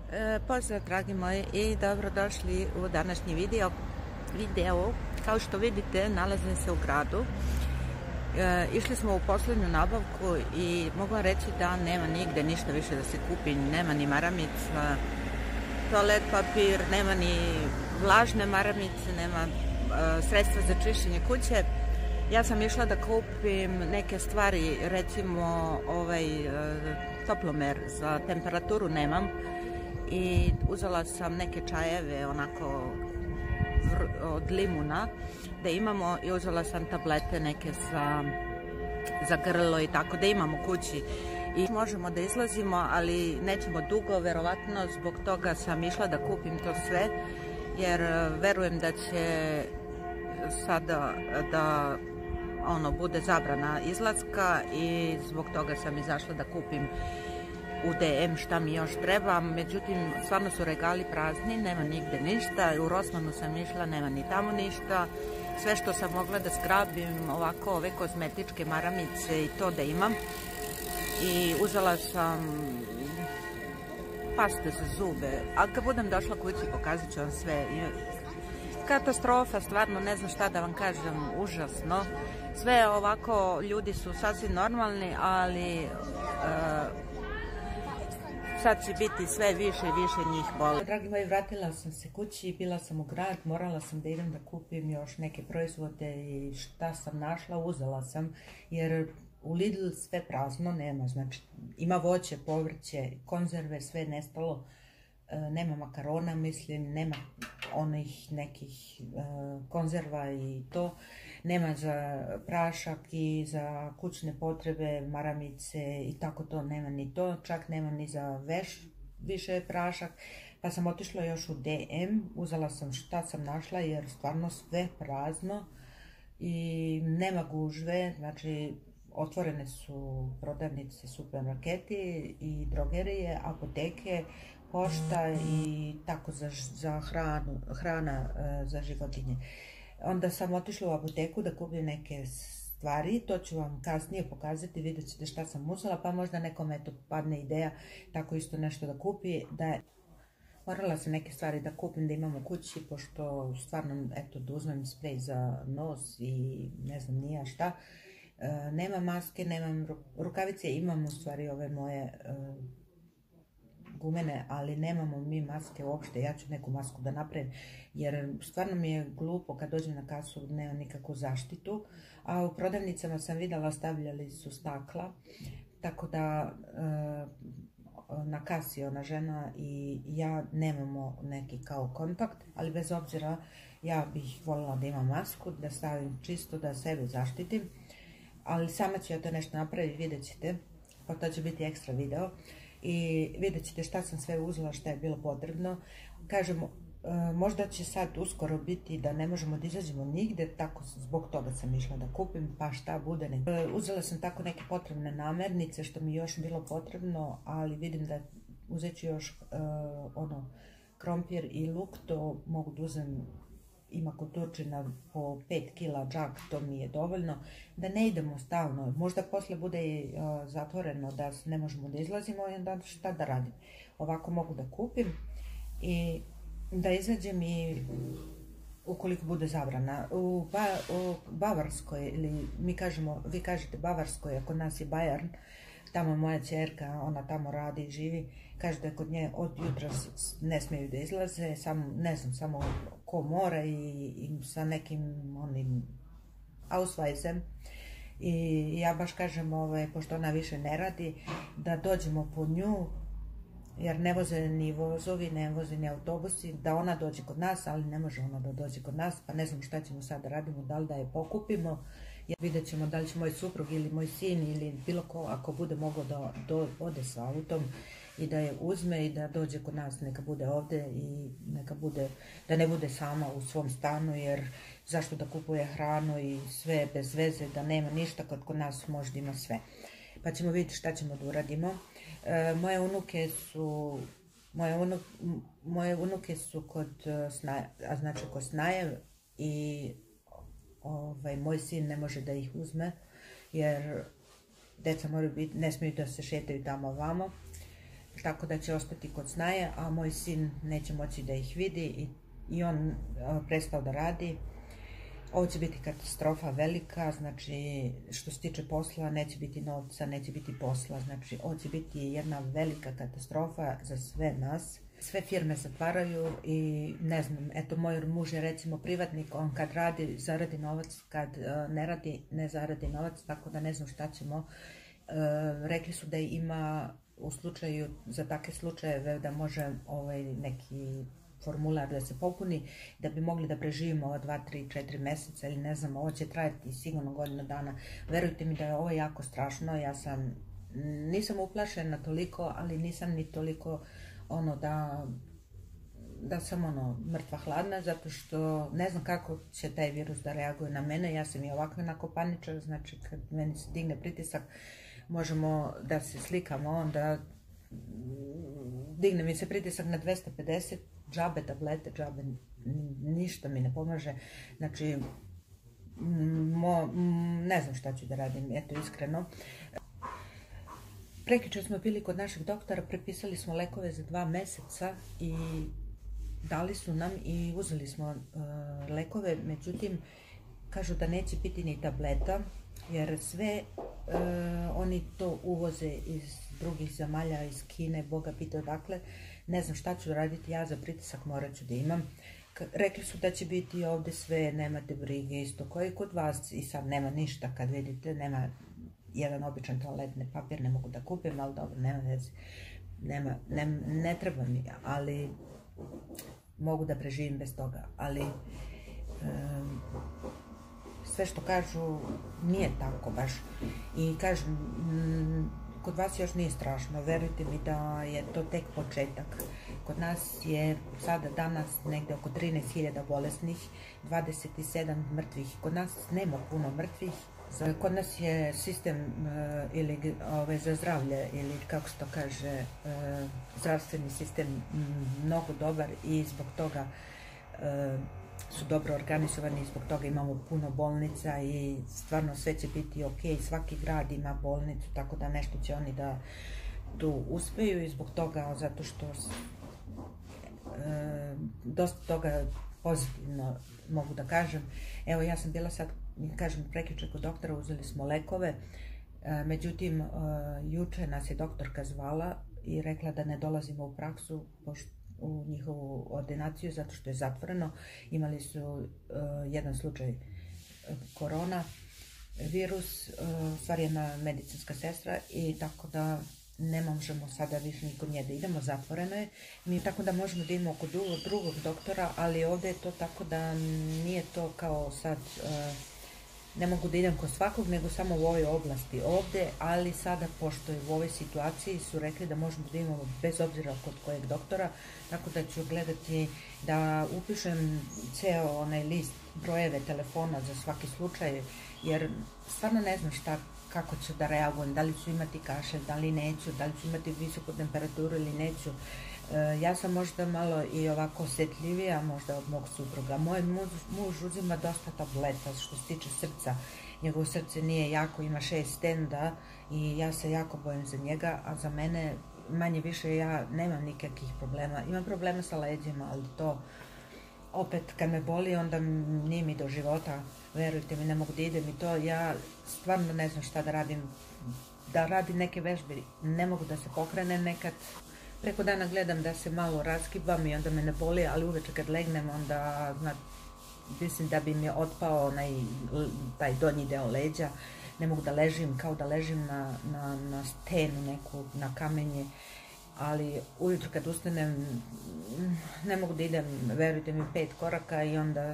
Pozdrav dragi moji i dobrodošli u današnji video. Kao što vidite, nalazim se u gradu. Išli smo u posljednju nabavku i mogu vam reći da nema nigde ništa više da se kupi. Nema ni maramica, toalet papir, nema ni vlažne maramice, nema sredstva za čišćenje kuće. Ja sam išla da kupim neke stvari, recimo toplomer za temperaturu nemam i uzela sam neke čajeve onako od limuna da imamo i uzela sam tablete neke za grlo i tako da imamo kući i možemo da izlazimo, ali nećemo dugo, verovatno zbog toga sam išla da kupim to sve jer verujem da će sada da bude zabrana izlaska i zbog toga sam izašla da kupim u DM šta mi još treba. Međutim, stvarno su regali prazni, nema nigde ništa. U Rossmanu sam išla, nema ni tamo ništa. Sve što sam mogla da skrabim, ovako ove kozmetičke maramice i to da imam. I uzela sam paste za zube, a kad budem došla kući pokazat ću vam sve. Katastrofa, stvarno ne znam šta da vam kažem, užasno. Sve ovako, ljudi su sasvim normalni, ali sad će biti sve više i više njih boli. Dragi moji, vratila sam se kući, bila sam u grad, morala sam da idem da kupim još neke proizvode i šta sam našla, uzela sam, jer u Lidl sve prazno, nema, znači ima voće, povrće, konzerve, sve nestalo. Nema makarona, mislim, nema onih nekih konzerva i to. Nema za prašak i za kućne potrebe, maramice i tako to, nema ni to. Čak nema ni za više prašak. Pa sam otišla još u DM, uzela sam šta sam našla jer stvarno sve prazno i nema gužve, znači otvorene su prodavnice, supermarketi i drogerije, apoteke, pošta i tako za hrana za životinje. Onda sam otišla u apoteku da kupim neke stvari, to ću vam kasnije pokazati, vidjet ćete šta sam uzela, pa možda nekome to padne ideja tako isto nešto da kupi. Morala sam neke stvari da kupim da imam u kući, pošto stvarno, eto, da uzmem sprej za nos i ne znam nija šta. Nemam maske, nemam rukavice, imam u stvari ove moje gumene, ali nemamo mi maske uopšte. Ja ću neku masku da napravim, jer stvarno mi je glupo kad dođem na kasu, nema nikakvu zaštitu, a u prodavnicama sam vidjela stavljali su stakla, tako da na kasi ona žena i ja nemamo neki kao kontakt, ali bez obzira ja bih voljela da imam masku, da stavim čisto da sebe zaštitim, ali sama ću ja to nešto napraviti, vidjet ćete, pa to će biti ekstra video i vidjet ćete šta sam sve uzela, šta je bilo potrebno. Kažem, možda će sad uskoro biti da ne možemo da izađemo nigde, tako zbog toga sam išla da kupim, pa šta bude. Uzela sam tako neke potrebne namirnice što mi još bilo potrebno, ali vidim da uzet ću još krompir i luk, to mogu da uzem, ima kod Turčina po 5 kila džak, to mi je dovoljno, da ne idemo stalno, možda posle bude i zatvoreno da ne možemo da izlazimo i onda šta da radim. Ovako mogu da kupim i da izađem i ukoliko bude zabrana. U Bavarskoj, ili vi kažete Bavarskoj, a kod nas je Bayern, tamo moja ćerka, ona tamo radi i živi, kaže da kod nje od jutra ne smiju da izlaze, ne znam, samo ko mora i sa nekim onim ausweisem. I ja baš kažem, pošto ona više ne radi, da dođemo po nju, jer ne voze ni vozovi, ne voze ni autobusi, da ona dođe kod nas, ali ne može ona da dođe kod nas, pa ne znam šta ćemo sad da radimo, da li da je pokupimo. Vidjet ćemo da li će moj suprug ili moj sin ili bilo ko, ako bude mogao da ode sa autom i da je uzme i da dođe kod nas, neka bude ovde i neka bude, da ne bude sama u svom stanu, jer zašto da kupuje hranu i sve bez veze, da nema ništa, kad kod nas možda ima sve. Pa ćemo vidjeti šta ćemo da uradimo. Moje unuke su kod snaje i moj sin ne može da ih uzme, jer deca moraju biti, ne smiju da se šetaju tamo ovamo. tako da će ostati kod snaje, a moj sin neće moći da ih vidi i on prestao da radi. Ovo će biti katastrofa velika, znači što se tiče posla neće biti novca, neće biti posla, znači ovo će biti jedna velika katastrofa za sve nas. Sve firme zatvaraju i ne znam, eto moj muž je recimo privatnik, on kad radi zaradi novac, kad ne radi ne zaradi novac, tako da ne znam šta ćemo. Rekli su da ima u slučaju, za takve slučajeve da može neki formular da se popuni, da bi mogli da preživimo 2, 3, 4 meseca ili ne znam, ovo će trajati sigurno godinu dana. Verujte mi da je ovo jako strašno, nisam uplašena toliko, ali nisam ni toliko da sam mrtva hladna, zato što ne znam kako će taj virus da reaguje na mene. Ja sam i ovako onako paničar, znači kad meni se digne pritisak, možemo da se slikamo, onda digne mi se pritisak na 250, džabe tablete, džabe, ništa mi ne pomaže, znači ne znam šta ću da radim, eto iskreno. Prekjuče smo bili kod našeg doktora, prepisali smo lekove za 2 meseca i dali su nam i uzeli smo lekove, međutim kažu da neće biti ni tableta, jer sve oni to uvoze iz drugih zemalja, iz Kine, Boga pita odakle. Ne znam šta ću raditi, ja za pritisak morat ću da imam. Rekli su da će biti ovde sve, nemate brige, isto koji kod vas, i sad nema ništa, kad vidite, nema jedan običan toaletni papir, ne mogu da kupim, ali dobro, nema veze, ne treba mi, ali mogu da preživim bez toga, ali sve što kažu nije tako baš. I kažem, kod vas još nije strašno, verujte mi da je to tek početak. Kod nas je sada danas negde oko 13.000 bolesnih, 27 mrtvih. Kod nas nema puno mrtvih. Kod nas je sistem za zdravlje, ili kako se to kaže, zdravstveni sistem mnogo dobar i zbog toga su dobro organizovani, zbog toga imamo puno bolnica i stvarno sve će biti ok, svaki grad ima bolnicu, tako da nešto će oni da tu uspeju i zbog toga, zato što dosta toga pozitivno mogu da kažem. Evo, ja sam bila sad, kažem, prekjuče kod doktora, uzeli smo lekove, međutim, juče nas je doktorka zvala i rekla da ne dolazimo u praksu, u njihovu ordinaciju, zato što je zatvoreno. Imali su jedan slučaj korona virus, stvar jedna medicinska sestra, i tako da ne možemo sada više ni kod nje da idemo, zatvoreno je. Mi tako da možemo da idemo kod drugog doktora, ali ovde je to tako da nije to kao sad, ne mogu da idem kod svakog, nego samo u ovoj oblasti ovde, ali sada, pošto je u ovoj situaciji, su rekli da možemo da imamo bez obzira kod kojeg doktora, tako da ću gledati da upišem ceo onaj list, brojeve telefona za svaki slučaj, jer stvarno ne znam kako ću da reagujem, da li ću imati kašelj, da li neću, da li ću imati visoku temperaturu ili neću. Ja sam možda malo i ovako osjetljivija možda od mog supruga. Moj muž uzima dosta tableta što se tiče srca. Njegovo srce nije jako, ima 6 stenda i ja se jako bojim za njega, a za mene manje više ja nemam nikakvih problema. Imam problema sa leđima, ali to opet kad me boli onda nije mi do života. Verujte mi, ne mogu da idem i to. Ja stvarno ne znam šta da radim. Da radim neke vežbe, ne mogu da se pokrenem nekad. Preko dana gledam da se malo raskibam i onda me ne boli, ali uveče kad legnem onda mislim da bi mi otpao taj donji deo leđa. Ne mogu da ležim, kao da ležim na stenu neku, na kamenje. Ali ujutro kad ustanem ne mogu da idem, verujte mi, 5 koraka i onda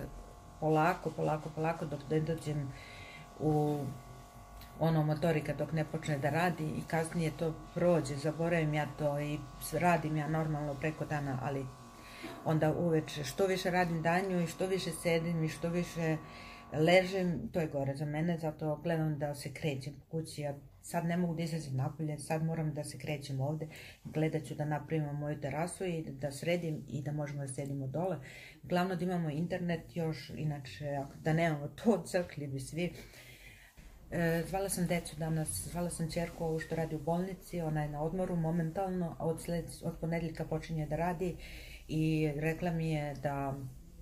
polako dok ne dođem u motorika, dok ne počne da radi, i kasnije to prođe, zaboravim ja to i radim ja normalno preko dana, ali onda uveče što više radim danju i što više sedim i što više ležem, to je gore za mene, zato gledam da se krećem po kući. Ja sad ne mogu da izlazim napolje, sad moram da se krećem ovde, gledat ću da napravimo moju terasu i da sredim i da možemo da sedimo dole. Glavno da imamo internet još, inače da nemamo to, crkli bi svi. Zvala sam decu danas, zvala sam ćerku ovu što radi u bolnici, ona je na odmoru momentalno, a od ponedeljka počinje da radi i rekla mi je da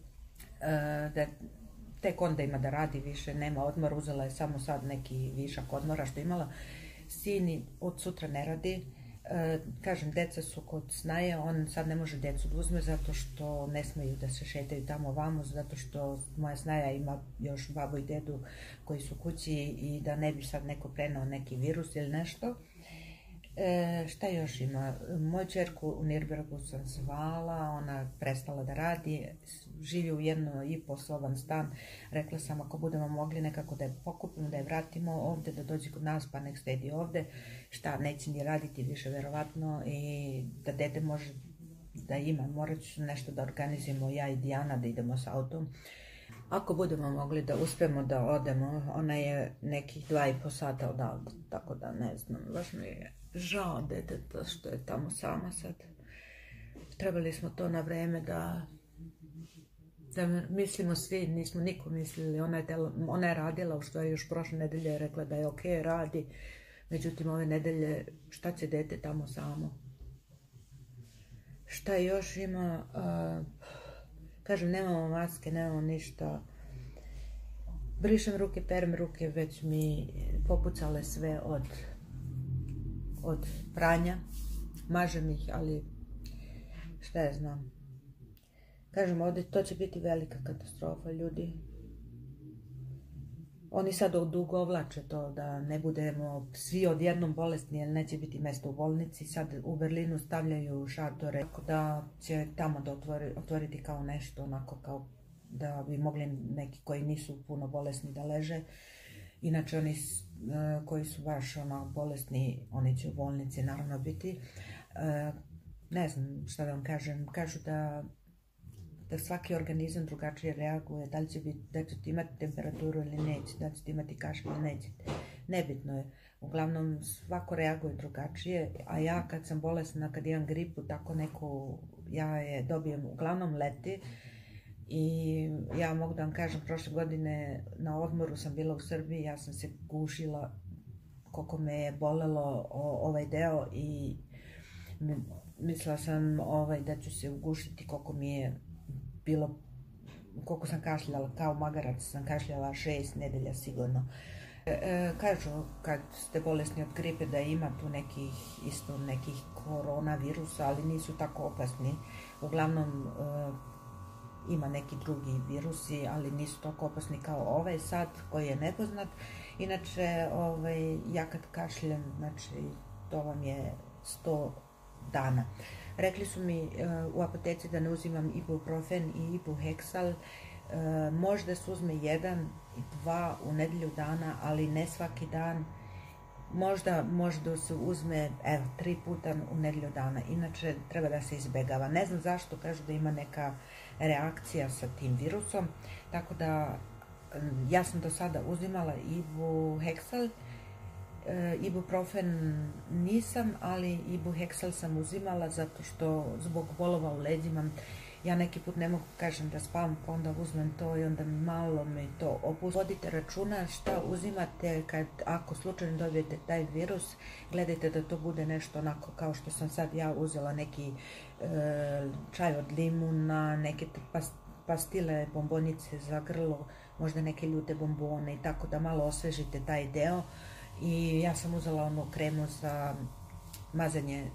tek onda ima da radi, više nema odmor, uzela je samo sad neki višak odmora što je imala. Sin od sutra ne radi, kažem, deca su kod snaje, on sad ne može decu da uzme zato što ne smeju da se šetaju tamo vamo, zato što moja snaja ima još babu i dedu koji su kući i da ne bi sad neko prenao neki virus ili nešto. Šta još ima? Moju ćerku u Nirnbergu sam zvala, ona prestala da radi, živi u 1,5 soban stan. Rekla sam ako budemo mogli nekako da je pokupimo, da je vratimo ovde, da dođe kod nas pa nek stedi ovde. Šta, neće ni raditi više verovatno i da dete može da ima. Morat ću nešto da organizujemo ja i Dijana da idemo s autom. Ako budemo mogli da uspemo da odemo, ona je nekih 2,5 sata odavde, tako da ne znam, baš mi je žao deteta što je tamo sama sad. Trebali smo to na vreme da mislimo svi, nismo niko mislili. Ona je radila, u stvari još prošle nedelje je rekla da je ok, radi. Međutim, ove nedelje, šta će dete tamo samo? Šta još ima? Kažem, nemamo maske, nemamo ništa. Brišem ruke, perem ruke, već mi popucale sve od pranja. Mažem ih, ali šta ja znam. Kažem, ovdje to će biti velika katastrofa, ljudi. Oni sad odugovlače to da ne budemo svi odjednom bolesni, jer neće biti mjesto u bolnici. Sad u Berlinu stavljaju šatore, tako da će tamo da otvoriti kao nešto, onako kao da bi mogli neki koji nisu puno bolesni da leže. Inače oni koji su baš bolesni, oni će u bolnici naravno biti. Ne znam šta da vam kažem, kažu da svaki organizam drugačije reaguje, da li ćete imati temperaturu ili neće, da li ćete imati kašalj ili nećete. Nebitno je. Uglavnom svako reaguje drugačije, a ja kad sam bolesna, kad imam gripu, tako neku, ja je dobijem uglavnom leti. I ja mogu da vam kažem, prošle godine na odmoru sam bila u Srbiji, ja sam se gušila koliko me je bolelo ovaj deo i mislila sam da ću se ugušiti koliko mi je bilo, koliko sam kašljala, kao magarac sam kašljala 6 nedelja sigurno. Kažu kad ste bolesni od gripe da ima tu nekih koronavirusa, ali nisu tako opasni. Uglavnom ima neki drugi virusi, ali nisu toliko opasni kao ovaj sad koji je nepoznat. Inače, ja kad kašljem, znači to vam je 100 dana. Rekli su mi u apoteci da ne uzimam ibuprofen i ibuheksal, možda se uzme 1 i 2 u nedelju dana, ali ne svaki dan. Možda može da se uzme 3 puta u nedelju dana, inače treba da se izbegava. Ne znam zašto, kažu da ima neka reakcija sa tim virusom, tako da ja sam do sada uzimala ibuheksal, ibuprofen nisam, ali ibuheksal sam uzimala zato što zbog bolova u leđima ja neki put ne mogu, kažem, da spavam, pa onda uzmem to i onda malo mi to opusti. Vodite računa šta uzimate ako slučajno dobijete taj virus, gledajte da to bude nešto onako kao što sam sad ja uzela neki čaj od limuna, neke pastile, bombonice za grlo, možda neke ljute bombone i tako da malo osvežite taj deo. I ja sam uzela onu kremu za mazanje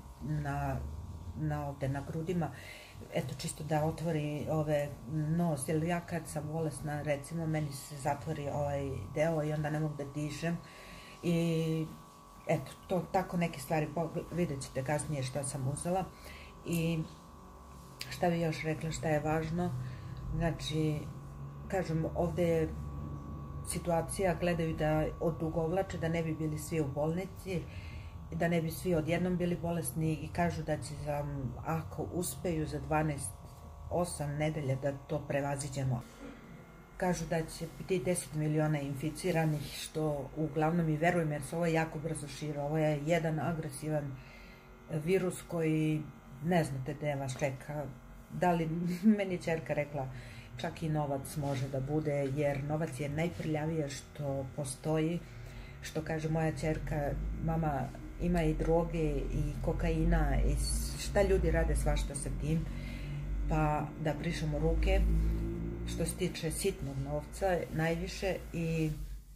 na grudima, eto čisto da otvori nos, jer ja kad sam bolesna, recimo, meni se zatvori ovaj deo i onda ne mogu da dišem i eto, to tako neke stvari, vidjet ćete kasnije šta sam uzela. I šta bi još rekla, šta je važno, znači, kažem, ovde je situacija, gledaju da odugovlače, da ne bi bili svi u bolnici, da ne bi svi odjednom bili bolesni i kažu da će ako uspeju za 8 nedelja da to prevaziđemo. Kažu da će biti 10 miliona inficiranih, što uglavnom i verujem jer se ovo jako brzo širi. Ovo je jedan agresivan virus koji ne znate gde vas čeka. Da li, meni je ćerka rekla, čak i novac može da bude, jer novac je najprljavije što postoji. što kaže moja ćerka, mama, ima i droge i kokaina i šta ljudi rade svašta sa tim, pa da brišemo ruke što se tiče sitnog novca najviše. I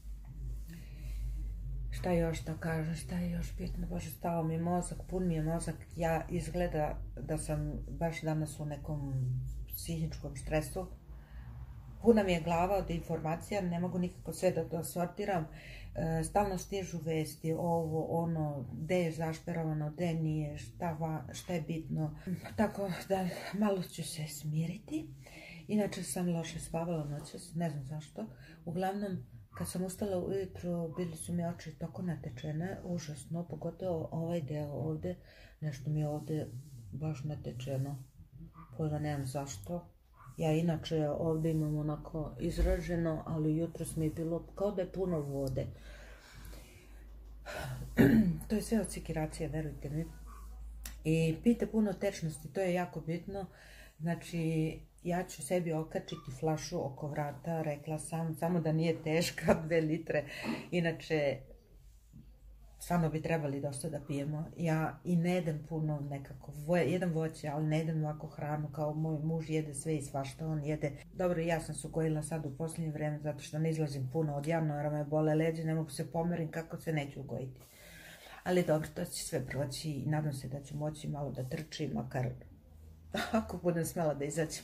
šta još da kažem, šta je još bitno, bože, stao mi je mozak, pun mi je mozak, ja izgleda da sam baš danas u nekom psihičkom stresu. Puna mi je glava od informacija, ne mogu nikako sve da sortiram, stalno stižu vesti, ovo, ono, gde je zašperovano, gde nije, šta je bitno. Tako da malo ću se smiriti. Inače sam loše spavala noćas, ne znam zašto. Uglavnom, kad sam ustala ujutro, bili su mi oči toko natečene, užasno, pogotovo ovaj deo ovde, nešto mi je ovde baš natečeno, pojma nemam zašto. Ja inače ovdje imam onako izraženo, ali jutros mi je bilo kao da je puno vode. To je sve od sekiracije, verujte mi. I pijte puno tečnosti, to je jako bitno. Znači, ja ću sebi okačiti flašu oko vrata, rekla sam, samo da nije teška, 2 litre. Inače, stvarno bi trebali dosta da pijemo. Ja i ne jedem puno nekako, jedem voće, ali ne jedem ovako hranu kao moj muž jede sve i svašta on jede. Dobro, ja sam se ugojila sad u posljednje vreme zato što ne izlazim puno od januara, me bole leđe, ne mogu se pomerim kako se neću ugojiti. Ali dobro, to će sve proći i nadam se da ću moći malo da trčim, makar ako budem smela da izađem.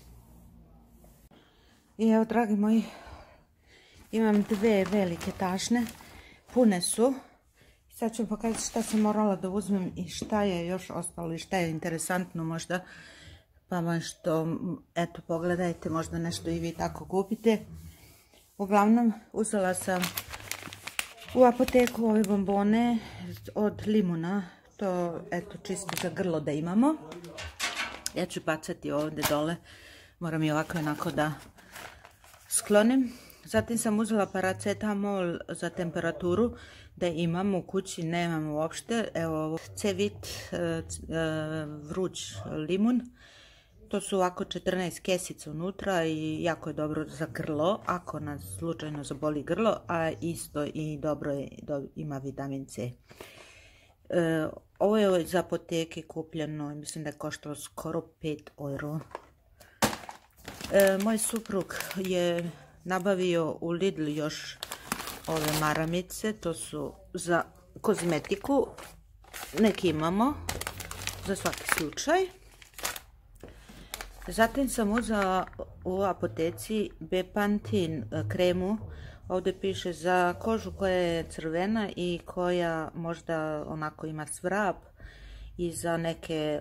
I evo, dragi moji, imam 2 velike tašne, pune su. Sad ću pokazati šta sam morala da uzmem i šta je još ostalo i šta je interesantno možda. Pa možda, eto, pogledajte, možda nešto i vi tako kupite. Uglavnom, uzela sam u apoteku ove bombone od limuna. To, eto, čisto za grlo da imamo. Ja ću bacati ovdje dole. Moram i ovako onako da sklonim. Zatim sam uzela paracetamol za temperaturu da imam u kući, nemam uopšte. Evo ovo C-vit vruć limun. To su ovako 14 kesica unutra i jako je dobro za grlo, ako nas slučajno zaboli grlo, a isto i dobro je, ima vitamin C. Ovo je iz apoteke kupljeno, mislim da je koštalo skoro 5 euro. Moj suprug je nabavio u Lidl još ove maramice, to su za kozmetiku, neki imamo za svaki slučaj. Zatim sam uzela u apoteci Bepanthen kremu, ovdje piše za kožu koja je crvena i koja možda onako ima svrab i za neke,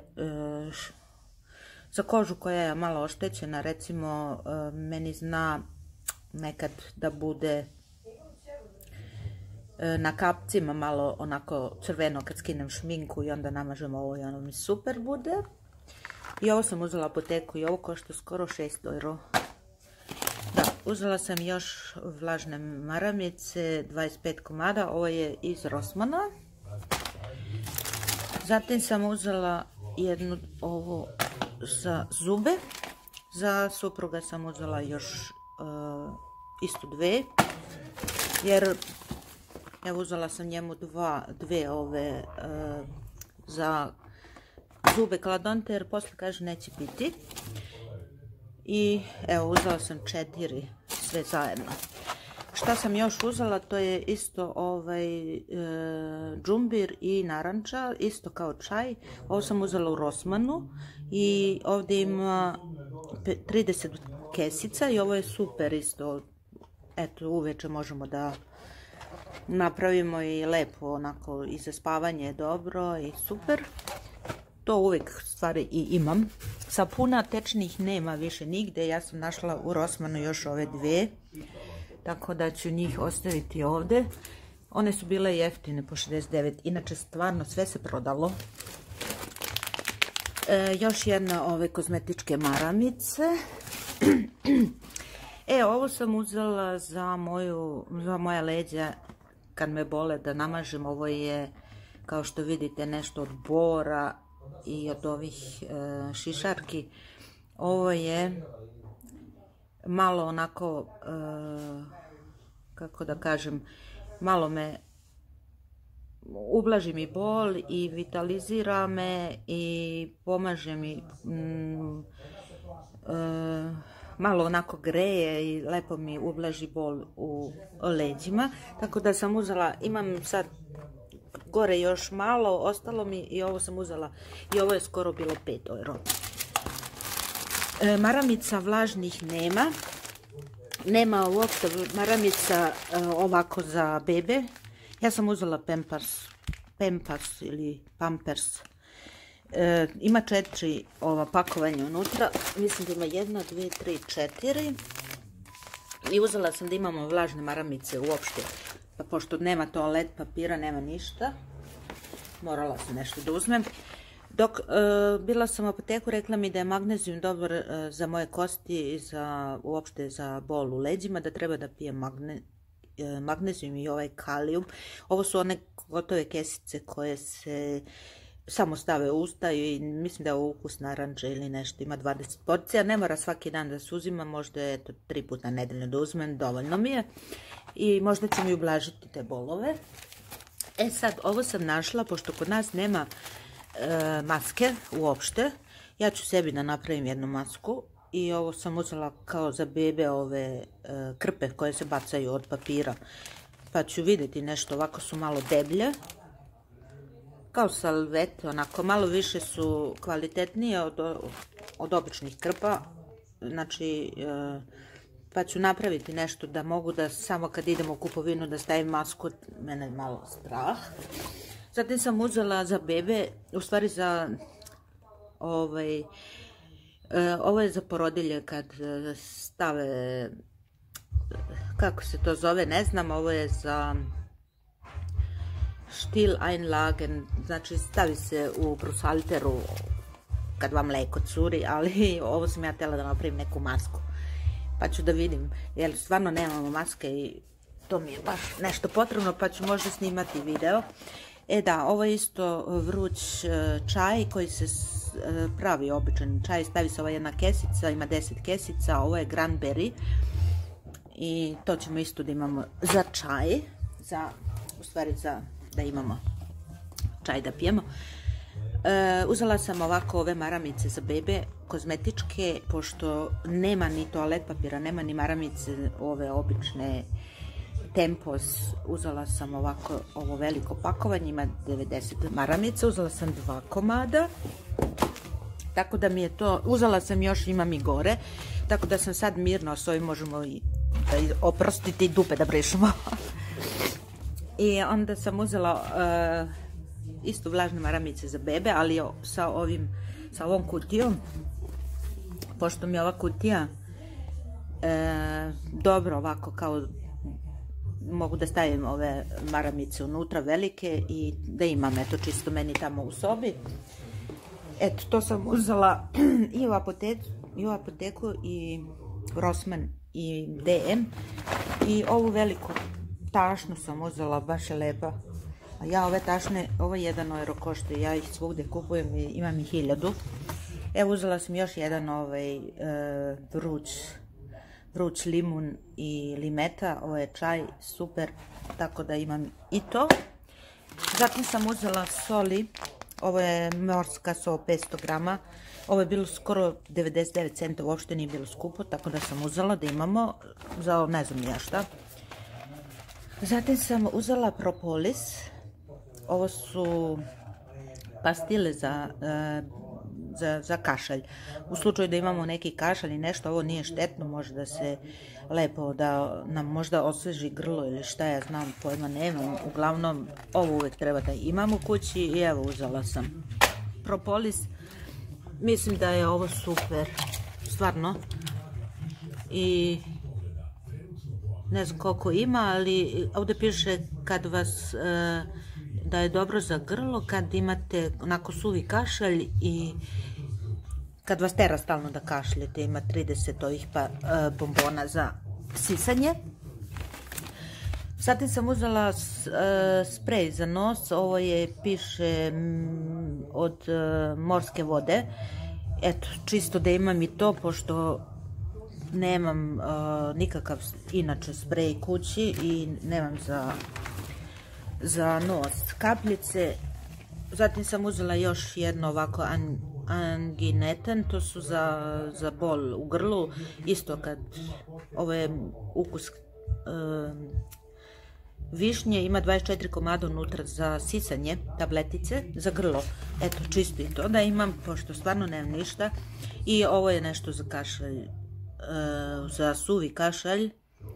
za kožu koja je malo oštećena, recimo meni zna nekad da bude na kapcima malo onako crveno kad skinem šminku i onda namažem ovo i ono mi super bude. I ovo sam uzela apoteku i ovo košta skoro 6 euro. Da, uzela sam još vlažne maramice, 25 komada, ovo je iz Rossmana. Zatim sam uzela jednu ovo za zube. Za supruga sam uzela još isto 2, jer evo uzela sam njemu 2 ove za zube kladonte, jer posle kaže neće biti. I evo uzela sam 4 sve zajedno. Šta sam još uzela, to je isto ovaj džumbir i naranča, isto kao čaj. Ovo sam uzela u Rossmanu i ovdje ima 30 kesica i ovo je super isto. Eto, uveče možemo da napravimo i lepo onako i za spavanje je dobro i super. To uvijek stvari i imam. Sapuna tečnih nema više nigde, ja sam našla u Rossmanu još ove 2. Tako da ću njih ostaviti ovdje. One su bile jeftine po 69, inače stvarno sve se prodalo. Još jedna ove kozmetičke maramice. Ovo sam uzela za moja leđa kad me bole da namažem. Ovo je, kao što vidite, nešto od bora i od ovih šišarki. Ovo je malo onako, kako da kažem, malo me ublaži mi bol i vitalizira me i pomaže mi, malo onako greje i lepo mi ublaži bol u leđima. Tako da sam uzela, imam sad gore još malo, ostalo mi i ovo sam uzela i ovo je skoro bilo 5 euro. Maramica vlažnih nema. Nema uopšte maramica ovako za bebe. Ja sam uzela Pampers ili Pampers. Ima 4 pakovanja unutra. Mislim da ima 1, 2, 3, 4. I uzela sam da imamo vlažne maramice uopšte. Pa pošto nema toalet papira, nema ništa. Morala sam nešto da uzmem. Dok bila sam u apoteku, rekla mi da je magnezijum dobar za moje kosti i uopšte za bol u leđima, da treba da pijem magnezijum i ovaj kalijum. Ovo su one gotove kesice koje se samo stave u usta i mislim da je ovo ukus naranđe ili nešto, ima 20 porcija. Ne mora svaki dan da se uzima, možda je to 3 puta nedeljno da uzmem, dovoljno mi je. I možda će mi ublažiti te bolove. E sad, ovo sam našla, pošto kod nas nema maske uopšte. Ja ću sebi da napravim jednu masku i ovo sam uzela kao za bebe ove krpe koje se bacaju od papira. Pa ću vidjeti nešto, ovako su malo deblje. Kao salvete, onako malo više su kvalitetnije od običnih krpa. Znači, pa ću napraviti nešto da mogu da samo kad idem u kupovinu da stavim masku, mene je malo strah. Zatim sam uzela za bebe, u stvari za ovo je za porodilje kad stave, kako se to zove, ne znam, ovo je za Still-Einlagen, znači stavi se u brusalteru kad vam mleko curi, ali ovo sam ja htjela da napravim neku masku. Pa ću da vidim, jer stvarno nemamo maske i to mi je baš nešto potrebno, pa ću možda snimati video. E da, ovo je isto vruć čaj koji se pravi običan čaj, stavi se ova jedna kesica, ima 10 kesica, ovo je Granberry i to ćemo isto da imamo za čaj, u stvari za da imamo čaj da pijemo. Uzela sam ovako ove maramice za bebe, kozmetičke, pošto nema ni toalet papira, nema ni maramice, ove obične Tempos. Uzela sam ovako ovo veliko pakovanje, ima 90 maramica, uzela sam 2 komada, tako da mi je to, uzela sam još, imam i gore, tako da sam sad mirno, s ovim možemo i oprostiti dupe da brišemo. I onda sam uzela isto vlažne maramice za bebe, ali sa ovom kutijom, pošto mi je ova kutija dobro ovako kao mogu da stavim ove maramice unutra velike i da imam eto čisto meni tamo u sobi. Eto, to sam uzela i u apoteku i Rossmann i DM i ovu veliku tašnu sam uzela, baš je lepa. A ja ove tašne, ovo 1 euro košte, ja ih svugde kupujem i imam ih 1000. Evo uzela sam još jedan vruć limun i limeta, ovo je čaj, super, tako da imam i to. Zatim sam uzela soli, ovo je morska sol 500 grama, ovo je bilo skoro 99 centa, uopšte nije bilo skupo, tako da sam uzela da imamo za ne znam ja šta. Zatim sam uzela propolis, ovo su pastile za kašalj. U slučaju da imamo neki kašalj i nešto, ovo nije štetno, može da se lepo, da nam možda osveži grlo ili šta ja znam, pojma nemam. Uglavnom, ovo uvek treba da imam u kući i evo uzela sam propolis. Mislim da je ovo super, stvarno. I ne znam koliko ima, ali ovdje piše kad vas, da je dobro za grlo, kad imate onako suvi kašalj i kad vas tera stalno da kašljete, ima 30 ovih bombona za sisanje. Zatim sam uzela sprej za nos, ovo je, piše od morske vode. Eto, čisto da imam i to, pošto nemam nikakav inače sprej kući i nemam za nos kapljice. Zatim sam uzela još jedno ovako angineten, to su za bol u grlu. Isto kad, ovo je ukus višnje, ima 24 komada unutra za sisanje, tabletice za grlo. Eto, čisto i to da imam, pošto stvarno nemam ništa. I ovo je nešto za kašalj, za suvi kašalj.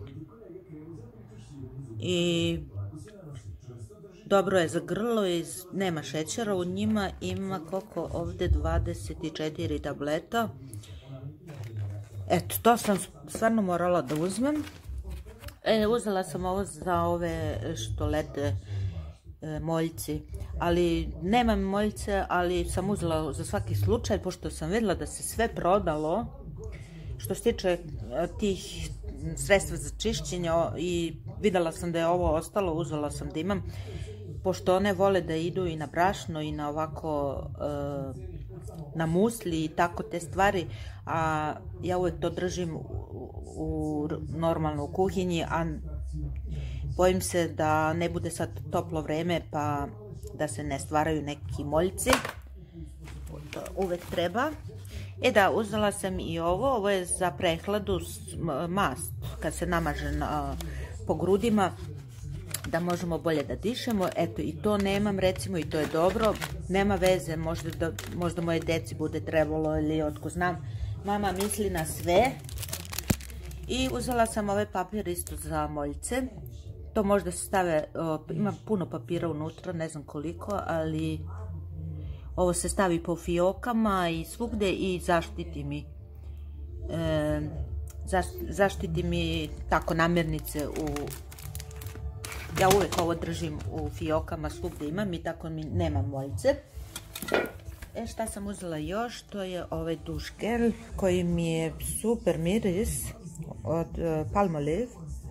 I dobro je za grlo i nema šećera u njima, ima koliko ovdje 24 tableta. Eto, to sam stvarno morala da uzmem. Uzela sam ovo za ove što lete moljci, ali nemam moljce, ali sam uzela za svaki slučaj, pošto sam vidjela da se sve prodalo. Što se tiče tih sredstva za čišćenje i vidjela sam da je ovo ostalo, uzela sam da imam, pošto one vole da idu i na brašno i na ovako na musli i tako te stvari, a ja uvijek to držim normalno u kuhinji, a bojim se da ne bude sad toplo vreme pa da se ne stvaraju neki moljci. To uvijek treba. Da, uzela sam i ovo je za prehladu mast, kad se namaže po grudima, da možemo bolje da dišemo. Eto, i to nemam, recimo, i to je dobro. Nema veze, možda moje deci bude trebalo ili otko znam. Mama misli na sve. I uzela sam ovaj papir isto za moljce. To možda se stave, ima puno papira unutra, ne znam koliko, ali ovo se stavi po fiokama i svugde i zaštiti mi tako namirnice ja uvijek ovo držim u fiokama, svugde imam i tako mi nema moljce. Šta sam uzela još, to je ovaj duš gel koji mi je super miris od Palmolive,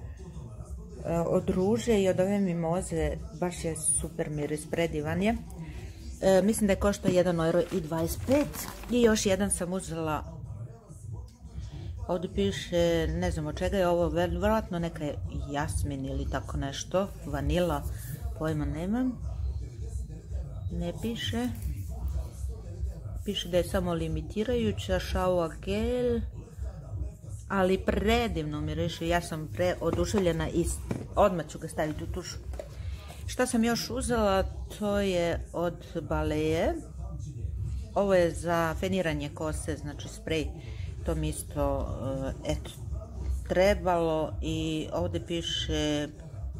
od ruže i od ove mimoze, baš je super miris, predivan je. Mislim da je košta 1,25 € i još jedan sam uzela, ovdje piše, ne znam od čega je ovo, vjerojatno neka jasmin ili tako nešto, vanila, pojma nemam, ne piše, piše da je samo limitirajuća, shower gel, ali predivno miriše, ja sam oduševljena i odmah ću ga staviti u tušu. Šta sam još uzela, to je od Baleje, ovo je za feniranje kose, znači sprej, to mi isto, eto, trebalo i ovdje piše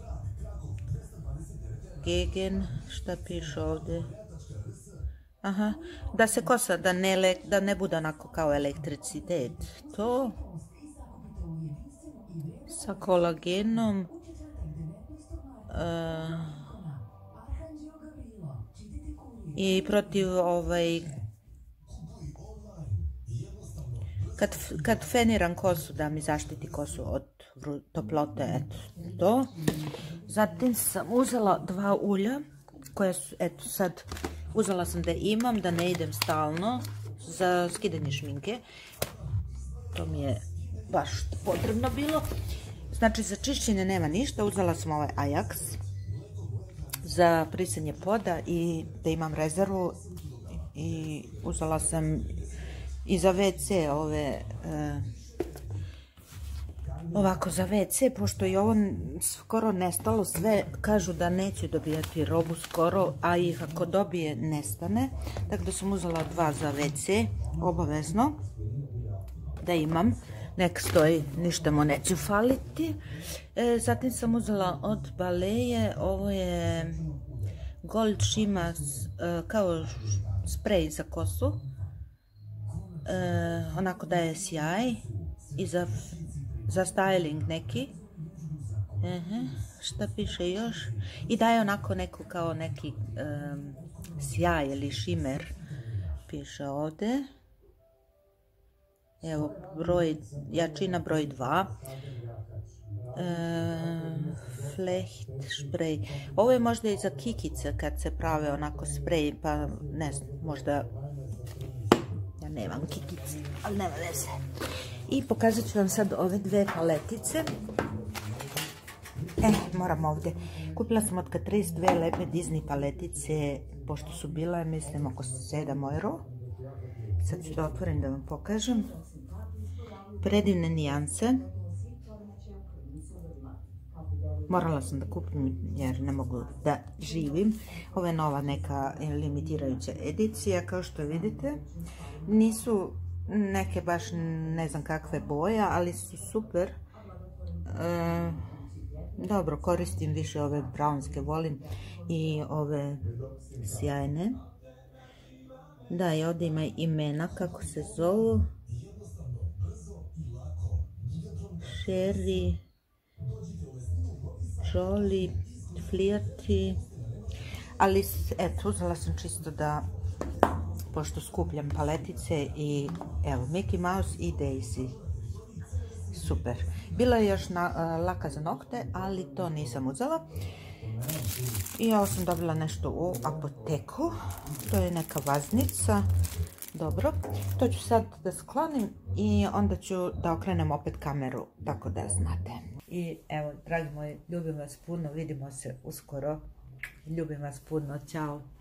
Gegen, šta piše ovdje? Aha, da se kosa, da ne bude onako kao elektricitet, to, sa kolagenom, i protiv kad feniram kosu da mi zaštiti kosu od toplote, eto to. Zatim sam uzela 2 ulja koje su, eto sad uzela sam da imam, da ne idem stalno za skidanje šminke, to mi je baš potrebno bilo. Znači za čišćenje nema ništa, uzela sam ovaj Ajax za brisanje poda i da imam rezervu, i uzela sam i za WC ove, ovako za WC, pošto je ovo skoro nestalo sve, kažu da neće dobijati robu skoro, a ih ako dobije nestane, tako da sam uzela 2 za WC, obavezno, da imam. Nek stoji, ništa mu neće faliti. Zatim sam uzela od Baleje, ovo je Gold Shima, kao sprej za kosu. Onako daje sjaj i za styling neki. Šta piše još? I daje onako neku kao neki sjaj ili šimer, piše ovdje. Evo, jačina broj 2. Flecht sprej. Ovo je možda i za kikice kad se prave onako sprej, pa ne znam, možda ja nemam kikice, ali nema veze. I pokazat ću vam sad ove 2 paletice. Moram ovdje. Kupila sam od Catrice 2 lepe Disney paletice, pošto su bile, mislim, oko 7 euro. Sad ću da otvorim da vam pokažem. Predivne nijanse. Morala sam da kupim jer ne mogu da živim. Ovo je nova neka limitirajuća edicija, kao što vidite. Nisu neke baš ne znam kakve boje, ali su super. Dobro, koristim više ove brownske, volim i ove sjajne. Da, i ovdje ima imena kako se zovu. Sherry, Jolly, Flirty. Ali eto, uzela sam čisto da, pošto skupljam paletice, i evo, Mickey Mouse i Daisy. Super. Bila je još laka za nokte, ali to nisam uzela. I ovo sam dobila nešto u apoteku. To je neka vaznica. Dobro. To ću sad da sklonim i onda ću da okrenem opet kameru, tako da znate. I evo, dragi moji, ljubim vas puno. Vidimo se uskoro. Ljubim vas puno. Ćao.